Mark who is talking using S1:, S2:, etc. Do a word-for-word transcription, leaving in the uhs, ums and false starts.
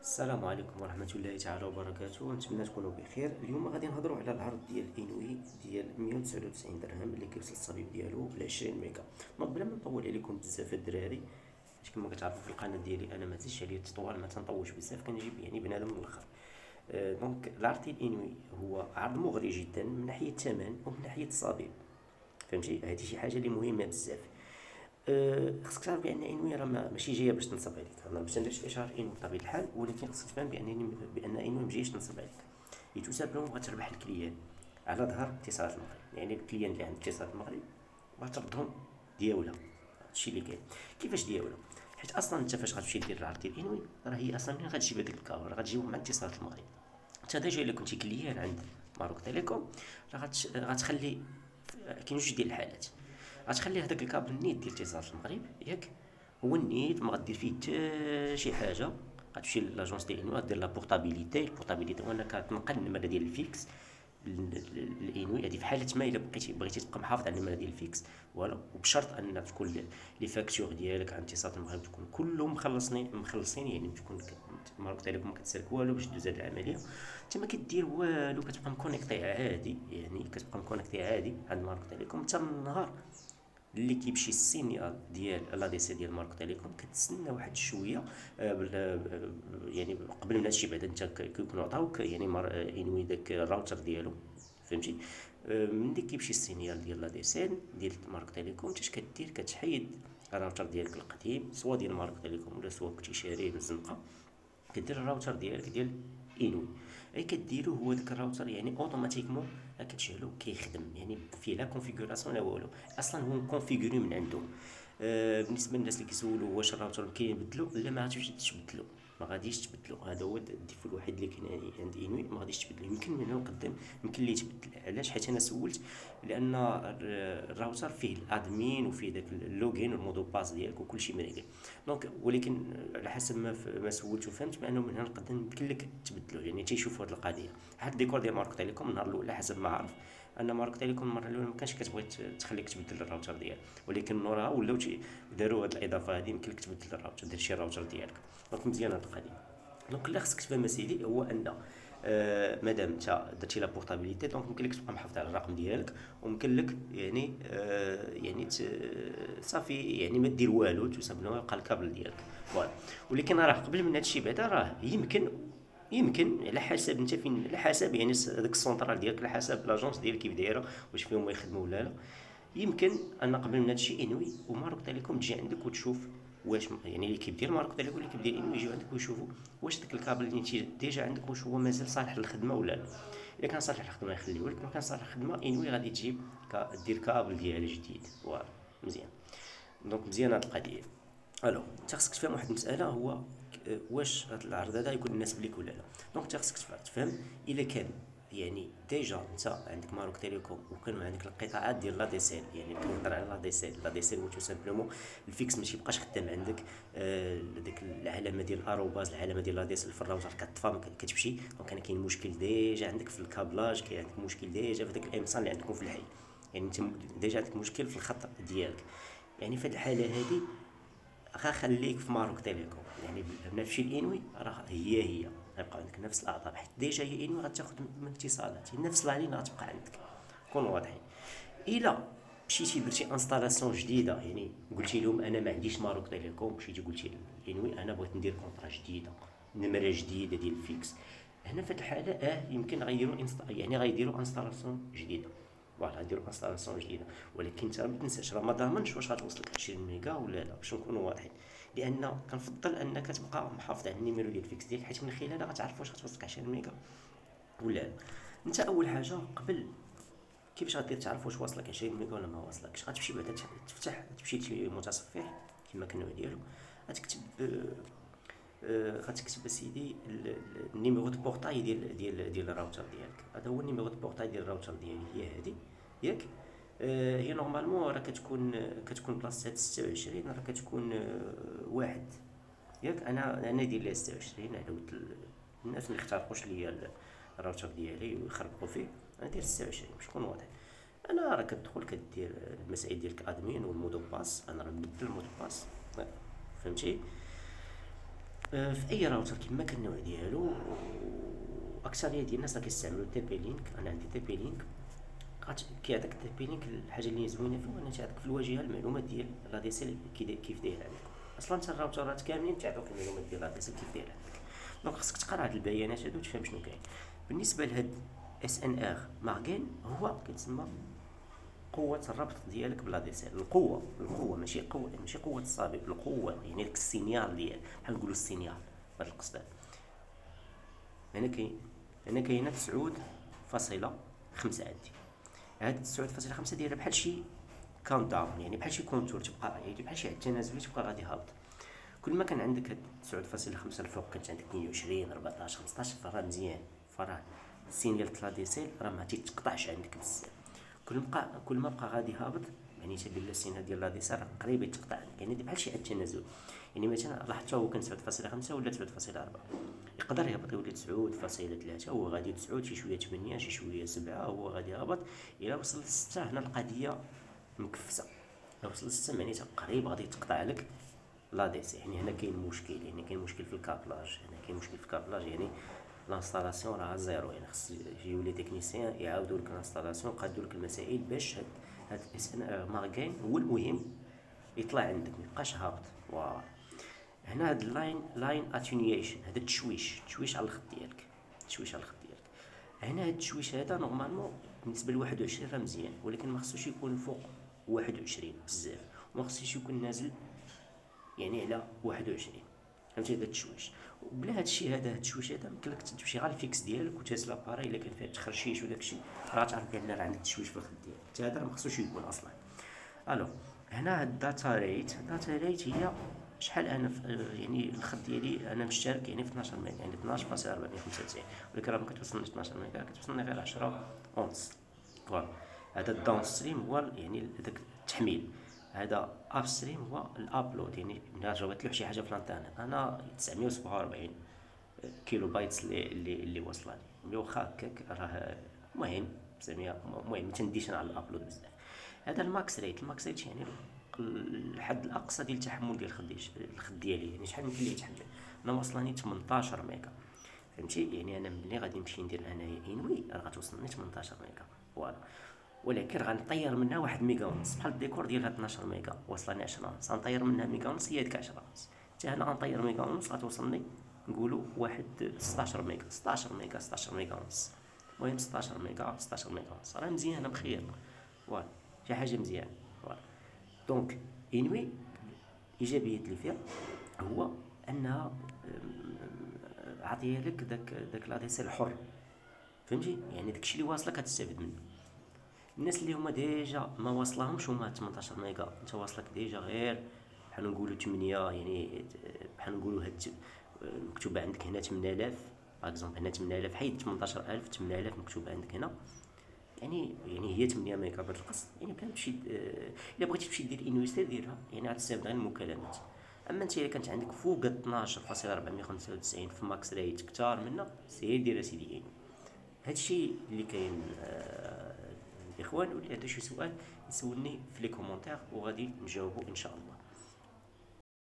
S1: السلام عليكم ورحمة الله تعالى وبركاته. نتمنى تكونوا بخير. اليوم غادي نهضروا على العرض ديال انوي ديال مية وتسعة وتسعين درهم اللي كيوصل الصبيب ديالو ل عشرين ميجا. دونك بلا ما نطول عليكم بزاف الدراري، حيت كما كتعرفوا في القناه ديالي انا ما زدتش عليه التطوال، ما تنطولش بزاف، كنجيب يعني بنادم من الاخر. آه، دونك العرض ديال انوي هو عرض مغري جدا من ناحيه الثمن ومن ناحيه الصبيب، فهمتي؟ هذه شي حاجه اللي مهمه بزاف. أه خصك تعرف بان انوي راه ماشي جايه باش تنصب عليك. انا باش ندير اشهار انوي بطبيعه الحال، ولكن خصك تفهم بان بان انوي مجايش تنصب عليك. اي تو سامبلومون بغات تربح الكليان على ظهر اتصالات المغرب، يعني الكليان اللي عند اتصالات المغرب بغات تردهم دياولها. هادشي اللي كاين. كيفاش دياولها؟ حيت اصلا انت فاش غتمشي دير العرض ديال انوي راه هي اصلا منين غتجيب هذيك الكاور؟ راه غتجيبهم مع اتصالات المغرب. انت ديجا الا كنتي كليان عند ماروك تيليكوم راه غتش- غتخلي كاين جوج ديال الحالات. غتخلي هذاك الكابل النيت ديال اتصالات المغرب ياك، هو النيت ما غدير فيه حتى شي حاجه. غتمشي لاجونس ديال انوي غدير لا بورتابيليتي. البورتابيليتي هو انك تنقل النمره ديال الفيكس الانوي. هذه في حاله ما الا بقيتي بغيتي تبقى محافظ على النمره ديال الفيكس، فوالا، وبشرط ان تكون لي فاكتور ديالك عند اتصالات المغرب تكون كلهم مخلصين مخلصين، يعني تكون مارك تيليكوم ما كتسالك والو باش دوز هاد العمليه. انت ما كدير والو، كتبقى مكونيكتي عادي، يعني كتبقى مكونيكتي عادي عند مارك تيليكوم حتى من النهار اللي كيمشي السينيال ديال لا دي سي ديال مارك تيليكوم. كتسنى واحد شويه، آه، بال- آه، يعني قبل من هادشي بعدا انت ك- كيكونوا عطاوك يعني مار آه، انوي داك الراوتر ديالو، فهمتي؟ آه، ملي كيمشي السينيال ديال لا دي سي ديال مارك تيليكوم، انت اش كدير؟ كتحيد الراوتر ديالك القديم سوا ديال مارك تيليكوم ولا سوا كنتي شاريه من الزنقه، كدير الراوتر ديالك ديال انوي. اي كديرو هو داك الراوتر يعني اوتوماتيكمون كتشعلو كيخدم، يعني فيه لا كونفيغوراسيون لا والو، اصلا هو مكونفيغوري من عنده. آه بالنسبه للناس اللي كيسولوا واش الراوتر كاين نبدلو، لا ما غاديش تبدلو، ما غاديش تبدلو. هذا هو الديفو الوحيد اللي كاين يعني عند انوي، ما غاديش تبدلو. يمكن من هنا لقدام يمكن ليه تبدل. علاش؟ حيت انا سولت، لان الراوتر فيه الادمين وفيه داك اللوغين والمودو باس ديالك وكلشي مريقل. دونك ولكن على حسب ما ما سولت وفهمت بانه من هنا لقدام يمكن لك تبدلو، يعني تيشوفوا هذه القضيه. حتى الديكور ديال مارك تيليكوم النهار الاول حسب ما عارف ان مارك تيليكوم المره الاولى ما كانش كتبغي تخليك تبدل الراوتر ديالك، ولكن من وراها ولاو داروا هذه الاضافه هذه، يمكن لك تبدل الراوتر، دير شي راوتر ديالك. دونك مزيان هذه القضيه. دونك اللي خصك تفهم اسيدي هو ان آه مادام انت درتي لا بورتابيليتي، دونك يمكن لك تبقى محافظ على الرقم ديالك، ويمكن لك يعني آه يعني صافي يعني ما دير والو، تو سامبلومون يبقى الكابل ديالك، فوالا. ولكن راه قبل من هادشي بعدا راه يمكن يمكن على حسب انت فين، على حسب يعني هذاك السونطرال ديالك، على حسب لاجونس ديالك كيف دايره، واش فيهم يخدموا ولا لا. يمكن ان قبل من هادشي انوي ومارك تيليكوم تجي عندك وتشوف واش يعني اللي كيدير مارك تيليكوم اللي كيدير انوي يجيو عندك ويشوفوا واش داك الكابل اللي انت ديجا عندك واش هو مازال صالح للخدمه ولا لا. الا كان صالح للخدمه يخليوه لك، ما كان صالح للخدمه انوي غادي تجيب دير كابل ديال جديد، فوالا، مزيان. دونك مزيان هاد القضيه. الو انت خصك تفهم واحد المساله، هو واش هاد العرض هذا يكون مناسب ليك ولا لا. دونك انت خصك تفهم الا كان يعني ديجا انت عندك ماروك تيليكوم وكانوا عندك القطاعات ديال لا دي سيل، يعني كنهضر على لا دي سيل. لا دي سيل هو تو سامبلومون الفيكس ماشي يبقاش خدام عندك، آه ديك العلامه ديال الاروباز، العلامه ديال لا دي سيل في الراوتر كتطفى ما كتمشي. دونك كان كاين مشكل ديجا عندك في الكابلاج، كاين عندك مشكل ديجا في داك الامسان اللي عندكم في الحي، يعني انت ديجا عندك مشكل في الخط ديالك. يعني في الحاله هذه غنخليك في ماروك تيليكوم، يعني بنفس الانوي راه هي هي غيبقى عندك نفس الاعطاب، حيت ديجا هي انوي غتاخد من اتصالات، نفس لا لين غتبقى عندك. كونوا واضحين. الا مشيتي درتي انستالاسيون جديده، يعني قلتي لهم انا ما عنديش ماروك تيليكوم، مشيتي قلتي لانوي انا بغيت ندير كونطرا جديده، نمره جديده ديال الفيكس، هنا في الحاله اه يمكن غيديروا يعني غيديروا انستالاسيون جديده، فوالا غيديروا انستالاسيون جديده. ولكن انت ما تنساش راه ما ضامنش واش غتوصلك عشرين ميجا ولا لا، باش نكونوا واضحين. لان كنفضل انك تبقى محافظ على النيميرو ديال الفيكس ديالك، حيت من خلالها غتعرف واش غتوصلك عشرين ميجا ولا لا. انت اول حاجه قبل كيفاش غادير تعرف واش واصلك عشرين ميجا ولا ما واصلكش؟ غتمشي بعدا تفتح، تمشي لشي متصفح كما كان النوع ديالو، غتكتب آه، غتكتب اسيدي النيميرو دو بورتاي ديال ديال ديال الراوتر ديالك. هذا هو النيميرو دو بورتاي ديال الراوتر ديالي، هي هذه ياك. آه هي نورمالمون راه كتكون كتكون بلاصه ستة وعشرين، راه كتكون آه واحد ياك. انا انا داير لها ستة وعشرين على ود الناس ما يخترقوش ليا الراوتر ديالي ويخربقوا فيه، انا داير ستة وعشرين باش نكون واضح. انا راه كتدخل كدير المسائل ديالك ادمين والمودو باس، انا راه نبدل المودو باس، فهمتي؟ آه، في اي راوتر كما كان النوع ديالو، اكثريه ديال الناس راه كيستعملوا تي بي لينك. انا عندي تي بي لينك، كيعطيك تي بي لينك. الحاجه اللي زوينه فيه هو انه تيعطيك في الواجهه المعلومات ديال لا دي سي كيف داير عندك. اصلا حتى الراوترات كاملين تيعطوك المعلومات ديال لا دي سي كيف داير عندك. دونك خاصك تقرا هاد البيانات هادو تفهم شنو كاين. بالنسبه لهاد اس ان ار مارغين، هو كيتسمى قوة الربط ديالك بلا دي سي. القوة القوة ماشي قوة ماشي قوة الصابي، القوة يعني داك السينيال ديال بحال نقولو السينيال بهاد القصدان. هنا كاين هنا كاينة تسعود فاصلة خمسة عندي. هاد تسعود فاصلة خمسة دايرة بحال شي كاونت داون، يعني بحال شي كونتور تبقى، يعني بحال شي عد تنازلي تبقى غادي هابط. كل ما كان عندك هاد تسعود فاصلة خمسة الفوق، كانت عندك اثنين وعشرين أربعطاش خمسطاش، فراه مزيان، فراه السينيال تلا دي سيل راه ما تيتقطعش عندك بزاف. كل ما بقى كل ما بقى غادي هابط، يعني تبين السينيال ديال لا دي سي راه قريب يتقطع عندك، يعني بحال شي عد تنازل. يعني مثلا لاحظت هو كان تسعود فاصلة خمسة ولا تسعود فاصلة أربعة، يقدر يهبط يولي تسعود فاصلة ثلاثة، هو غادي تسعود، شي شويه ثمانية، شي شويه سبعة، هو غادي هابط. الى وصل لستة هنا القضيه مكفسه. لو وصل لستة معناتها قريب غادي تقطع لك لا دي سي. يعني هنا كاين مشكل، يعني كاين مشكل في الكابلاج، هنا كاين مشكل في الكابلاج، يعني لانستالاسيون راه زيرو. يعني خص يولي تكنيسيان يعاودوا لك لانستالاسيون، يقادوا لك المسائل باش هاد هاد اس ان ار مارغين هو المهم يطلع عندك، ميبقاش هابط. فوالا. هنا هاد اللاين لاين اتينيشن، هذا التشويش التشويش على الخط ديالك، التشويش على الخط ديالك. هنا هاد التشويش هذا نورمالمون بالنسبه ل واحد وعشرين راه مزيان، ولكن ما خصوش يكون فوق واحد وعشرين بزاف، وما خصوش يكون نازل يعني على واحد وعشرين. فهمتي هذا التشويش. وبلا هاد الشيء هذا، هاد التشويش هذا يمكنلك تمشي غير الفيكس ديالك وتهز لاباري الا كان فيها تخرشيش وداك الشيء، راه تعرف بان راه عندك تشويش في الخط ديالك. حتى هذا ما خصوش يكون اصلا. الو هنا هاد الداتا ريت، الداتا ريت هي شحال انا يعني الخط ديالي انا مشترك يعني في اثناش ميجا، يعني اثناش فاصلة أربعمية وخمسة وتسعين، ولكن راه ما كتوصلنيش اثناش ميجا، كتوصلني غير عشرة ونص. فوالا. هذا الداون ستريم هو يعني داك التحميل، هذا اب ستريم هو الابلود، يعني ملي جاوبت له شي حاجه في الانترنت. انا تسعمية وسبعة وأربعين كيلو بايتس اللي اللي, اللي واصله لي، ملي واخا هكاك راه المهم تسعمية، المهم ما تنديش انا على الابلود بزاف. هذا الماكس ريت، الماكس ريت يعني الحد الاقصى ديال التحمل ديال الخد الخد ديالي، يعني شحال يمكن ليه يتحمل. انا واصلاني ثمنطاش ميجا، فهمتي؟ يعني انا ملي غادي نمشي ندير انايا انوي راه غتوصلني ثمنطاش ميجا. فوالا. ولكن غنطير منها واحد ميجا ونص، بحال الديكور ديالها اثناش ميجا واصلاني عشرة ونص، غنطير منها ميجا ونص هي ديك عشرة ونص. حتى هنا غنطير ميجا ونص غتوصلني نقولوا واحد ستاش ميجا، ستاش ميجا ستاش ميجا ونص. المهم ستاش ميجا ستاش ميجا ونص راه مزيانه بخير. فوالا. شي حاجه مزيانه. فوالا. دونك انوي الايجابيه اللي فيها هو انها عطيه لك داك داك لاديسي الحر، فهمتي؟ يعني داكشي اللي واصلك كتستافد منه. الناس اللي هما ديجا ما واصلهمش هما ثمنطاش ميجا، انت واصلك ديجا غير بحال نقولوا ثمانية، يعني بحال نقولوا هاد مكتوبه عندك هنا ثمانية آلاف باغ هنا ثمانية آلاف، حيد ثمنطاش ألف، ثمانية آلاف مكتوبه عندك هنا، يعني يعني هي ثمانية ميجا بالقسط. يعني بلا تمشي الا بغيتي تمشي دير انويستي ديرها، يعني غتستافد غير المكالمات. اما انت الا كانت عندك فوق اثناش فاصلة أربعمية وخمسة وتسعين في ماكس ريت كثار منها، سير دير اسيدي انوي. هادشي اللي كاين آه الاخوان. واللي عنده شي سؤال يسولني في لي كومونتير وغادي نجاوبو ان شاء الله.